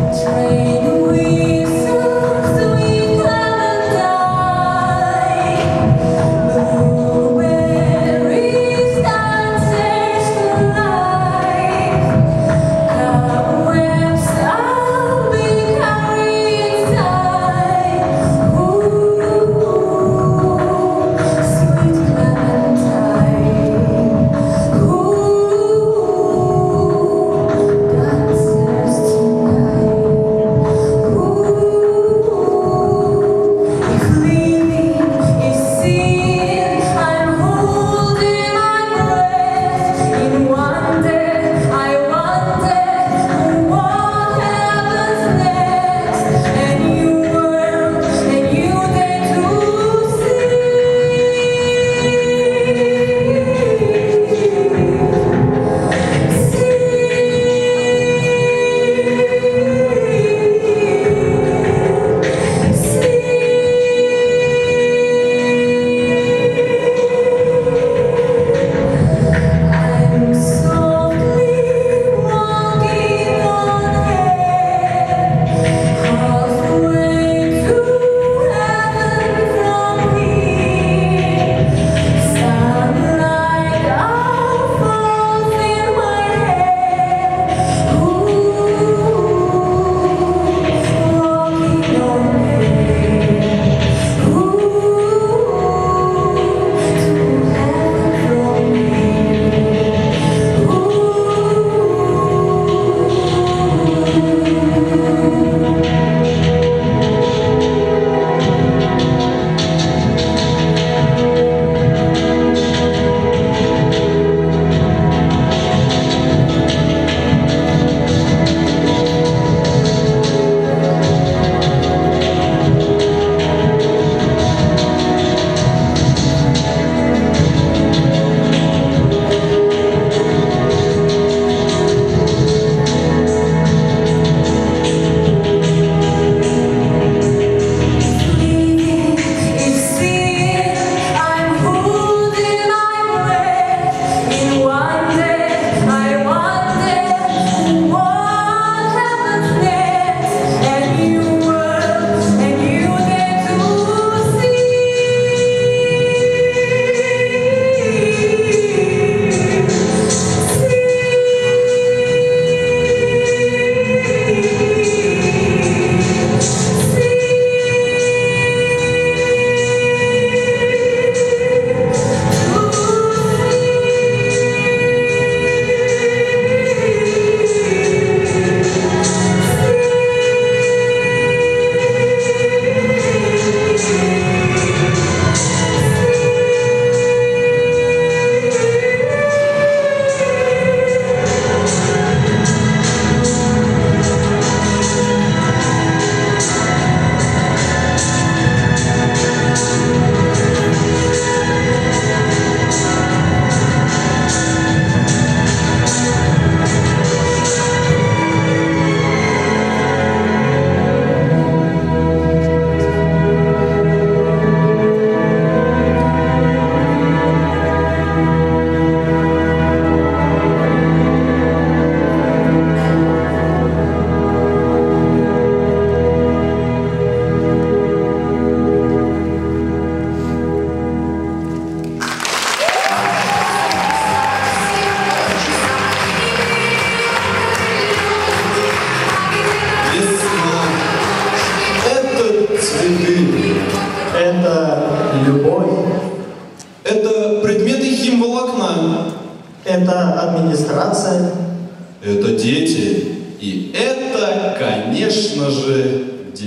Это администрация. Это дети. И это, конечно же,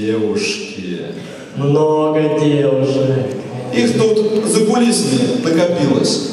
девушки. Много девушек. Их тут за кулисами накопилось.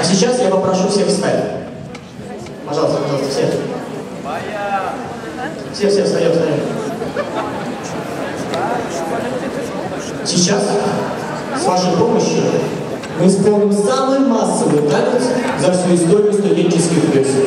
А сейчас я попрошу всех встать. Пожалуйста, пожалуйста, все. Все встаем. Сейчас, с вашей помощью, мы исполним самый массовый танец за всю историю студенческих песен.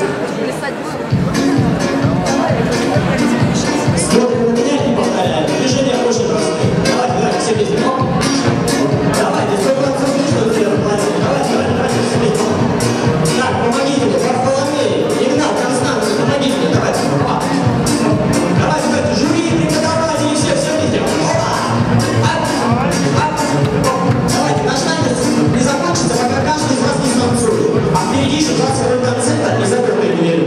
Смотрим на меня и повторяем. Движения очень простые. Давайте, все вместе. Давайте, 100% что сделать. Давайте, все вместе. Так, помогите мне, Варфоломей, Игнат, Констанция, помогите мне, давайте. Давайте, жюри, преподаватели, все вместе. Давайте, наш танец не закончится, пока каждый из вас не станцует. А впереди еще 20 минут концерта и закрытые двери.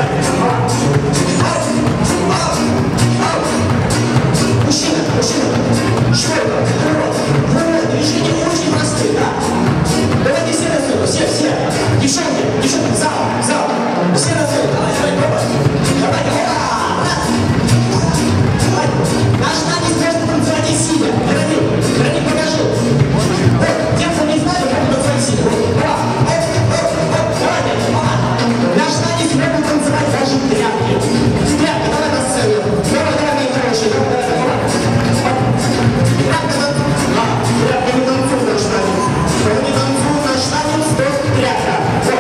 Мужчина, что это? Вот, движения очень простые, да? Давайте все на сцену, все. Девчонки, зал. Все на сцену, давай, давайте, раз. Давай. Наш танец можно танцевать и сидя. Гранит, покажи. Вот, тем, кто не знает, как танцевать сидя. Давайте, наш танец можно танцевать даже в тряпке. Давай на сцену. Давай, мои хорошие, давай. Тряпка не танцует наш танец. Кто не танцует наш танец, то тряпка.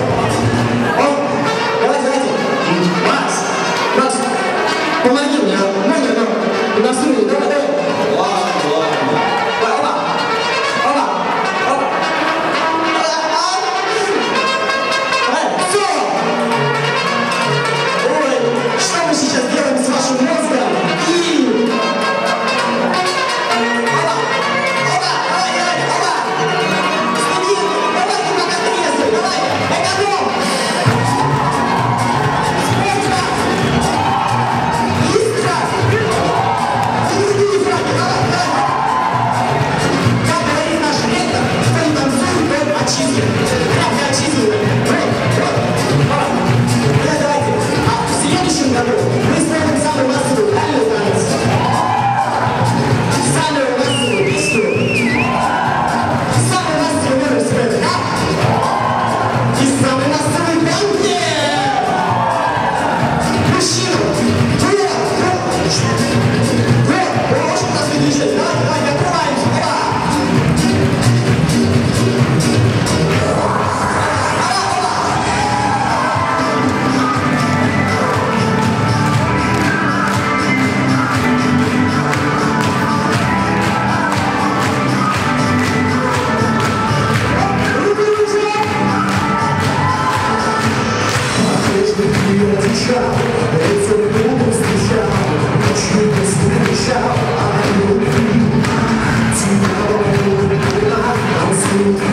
Давайте. Макс, помоги мне. Ноги, на струне, давай. Ладно. Все! Ой, что мы сейчас делаем с вашим мозгом? I'm